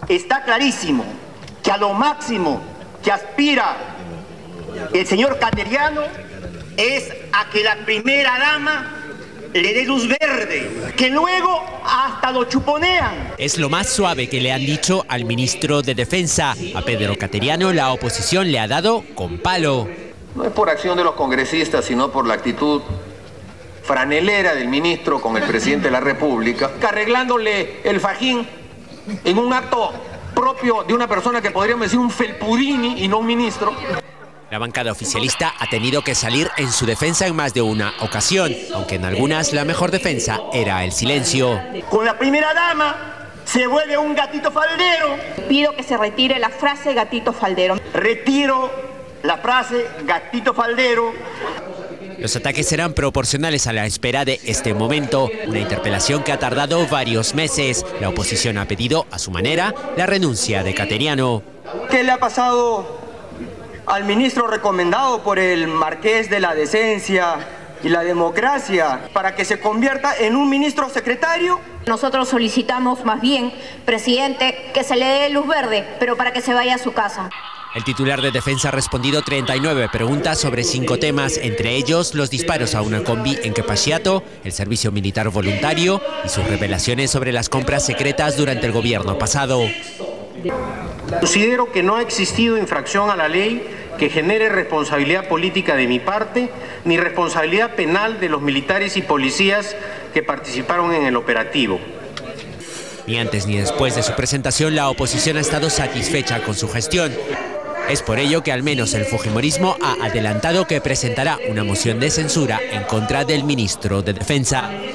Está clarísimo que a lo máximo que aspira el señor Cateriano es a que la primera dama le dé luz verde, que luego hasta lo chuponean. Es lo más suave que le han dicho al ministro de Defensa. A Pedro Cateriano la oposición le ha dado con palo. No es por acción de los congresistas, sino por la actitud franelera del ministro con el presidente de la República, arreglándole el fajín en un acto propio de una persona que podríamos decir un felpudini y no un ministro. La bancada oficialista ha tenido que salir en su defensa en más de una ocasión, aunque en algunas la mejor defensa era el silencio. Con la primera dama se vuelve un gatito faldero. Pido que se retire la frase gatito faldero. Retiro la frase gatito faldero. Los ataques serán proporcionales a la espera de este momento, una interpelación que ha tardado varios meses. La oposición ha pedido, a su manera, la renuncia de Cateriano. ¿Qué le ha pasado al ministro recomendado por el Marqués de la Decencia y la Democracia para que se convierta en un ministro secretario? Nosotros solicitamos más bien, presidente, que se le dé luz verde, pero para que se vaya a su casa. El titular de Defensa ha respondido 39 preguntas sobre 5 temas, entre ellos los disparos a una combi en Quepachiato, el servicio militar voluntario y sus revelaciones sobre las compras secretas durante el gobierno pasado. Considero que no ha existido infracción a la ley que genere responsabilidad política de mi parte, ni responsabilidad penal de los militares y policías que participaron en el operativo. Ni antes ni después de su presentación, la oposición ha estado satisfecha con su gestión. Es por ello que al menos el fujimorismo ha adelantado que presentará una moción de censura en contra del ministro de Defensa.